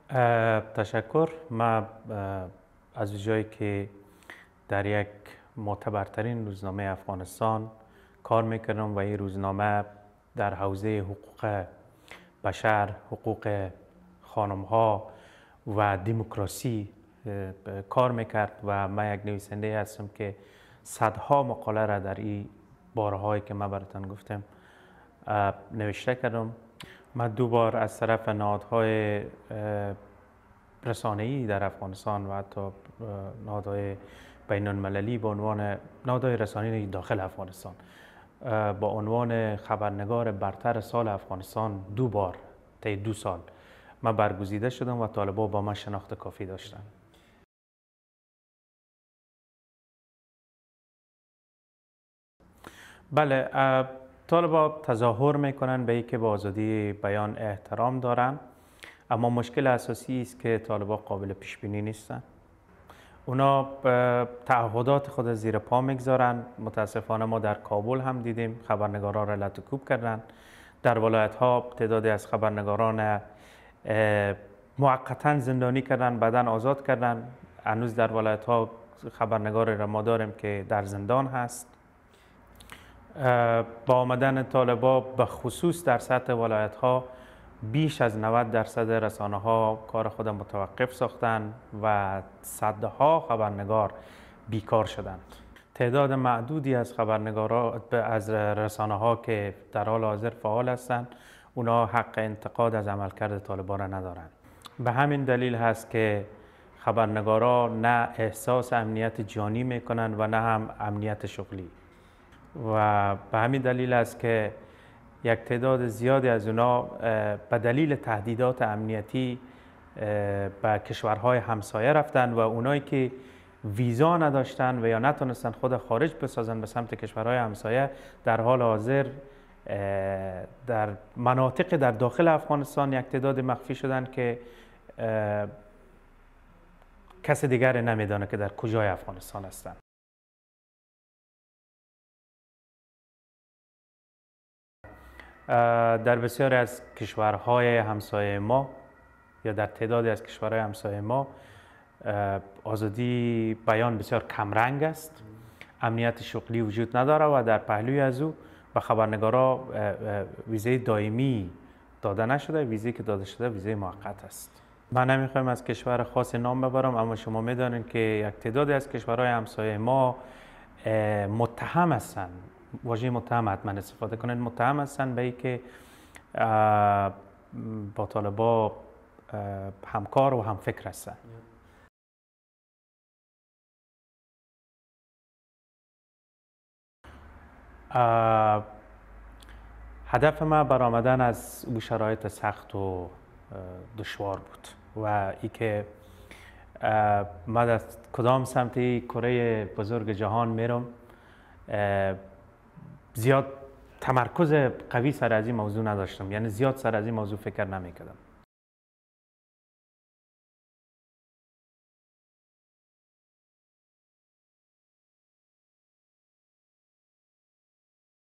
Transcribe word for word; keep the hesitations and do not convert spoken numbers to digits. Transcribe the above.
اه، تشکر. من اه، از جایی که در یک معتبرترین روزنامه افغانستان کار میکردم و این روزنامه در حوزه حقوق بشر، حقوق خانم ها و دموکراسی اه، کار میکرد و من یک نویسنده هستم که صدها مقاله را در این بارهایی که من براتون گفتم اه، نوشته کردم. من دو بار از طرف نهادهای اه، رسانه‌ای در افغانستان و حتی اه، نهادهای بین المللی به عنوان نهادهای رسانه‌ای داخل افغانستان اه، با عنوان خبرنگار برتر سال افغانستان دو بار طی دو سال من برگزیده شدم و طالبا با من شناخت کافی داشتن. بله، اه، طالبا تظاهر میکنن به اینکه به آزادی بیان احترام دارن، اما مشکل اساسی است که طالبا قابل پیش بینی نیستن. اونا به تعهدات خود زیر پا میگذارن. متاسفانه ما در کابل هم دیدیم خبرنگاران را لطوکوب کردن. در ولایت ها تعدادی از خبرنگاران اه، موقتا زندانی کردن، بعداً آزاد کردن. هنوز در ولایت ها خبرنگاری را ما داریم که در زندان هست. اه، با آمدن طالبا به خصوص در سطح ولایت ها بیش از نود درصد رسانه ها کار خود متوقف ساختند و صدها خبرنگار بیکار شدند. تعداد معدودی از خبرنگارا از رسانه ها که در حال حاضر فعال هستند، اونا حق انتقاد از عملکرد طالبان را ندارند. به همین دلیل هست که خبرنگارا نه احساس امنیت جانی میکنن و نه هم امنیت شغلی، و به همین دلیل است که یک تعداد زیادی از اونا به دلیل تهدیدات امنیتی به کشورهای همسایه رفتن و اونایی که ویزا نداشتن و یا نتونستن خود خارج بسازن به سمت کشورهای همسایه، در حال حاضر در مناطق در داخل افغانستان یک تعداد مخفی شدن که کس دیگر نمیدانه که در کجای افغانستان هستند. در بسیاری از کشورهای همسایه ما یا در تعدادی از کشورهای همسایه ما آزادی بیان بسیار کمرنگ است، امنیت شغلی وجود نداره و در پهلوی از او به خبرنگارا ویزه دائمی داده نشده. ویزه که داده شده ویزه موقت است. من نمیخوایم از کشور خاص نام ببرم، اما شما میدانید که یک تعدادی از کشورهای همسایه ما متهم هستند. واژه متهم حتما استفاده کنید. متهم هستند به اینکه با طالبا همکار و همفکر هستند. هدف ما برآمدن از او شرایط سخت و دشوار بود و ای که من از کدام سمتی کره بزرگ جهان میرم زیاد تمرکز قوی سر از این موضوع نداشتم، یعنی زیاد سر از این موضوع فکر نمیکردم.